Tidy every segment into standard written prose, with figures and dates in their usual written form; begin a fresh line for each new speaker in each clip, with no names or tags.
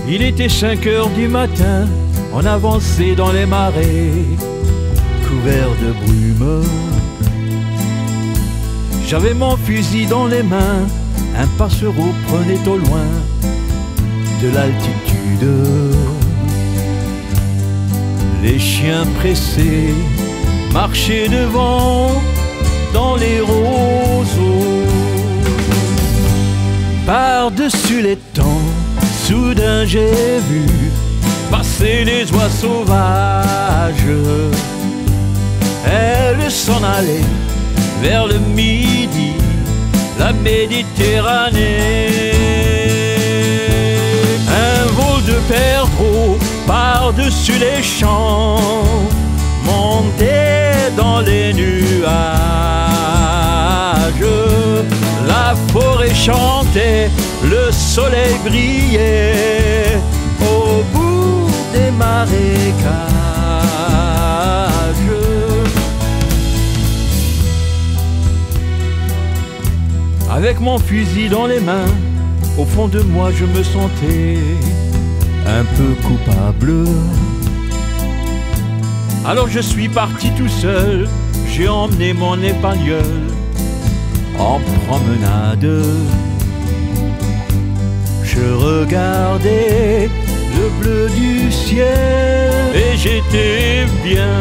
Il était 5 heures du matin, on avançait dans les marais, couverts de brume. J'avais mon fusil dans les mains, un passereau prenait au loin de l'altitude. Les chiens pressés marchaient devant dans les roseaux. Par-dessus les temps, soudain j'ai vu passer les oies sauvages. Elles s'en allaient vers le midi, la Méditerranée. Un vol de perdreaux par-dessus les champs montait dans les nuages. La forêt chantait, le soleil brillait au bout des marécages. Avec mon fusil dans les mains, au fond de moi je me sentais un peu coupable. Alors je suis parti tout seul, j'ai emmené mon épagneul en promenade. Je regardais le bleu du ciel et j'étais bien.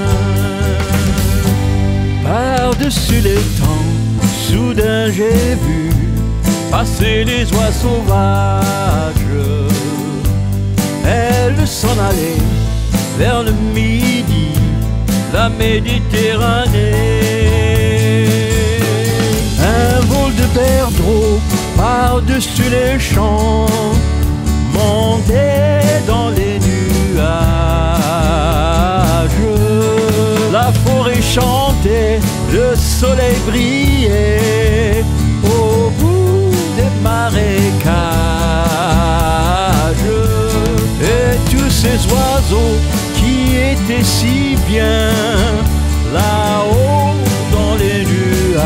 Par-dessus les temps, soudain j'ai vu passer les oies sauvages. Elles s'en allaient vers le midi, la Méditerranée. Un vol de perdreaux par-dessus les champs montait dans les nuages. La forêt chantait, le soleil brillait au bout des marécages. Et tous ces oiseaux qui étaient si bien là-haut dans les nuages,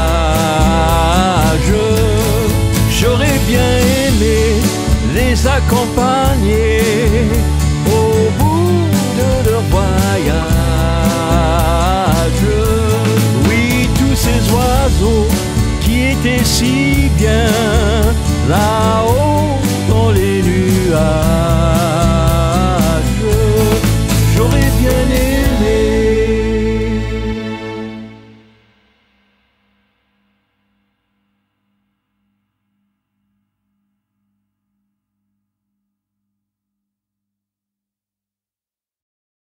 j'aurais bien aimé les accompagner au bout de leur voyage. Oui, tous ces oiseaux qui étaient si bien là-haut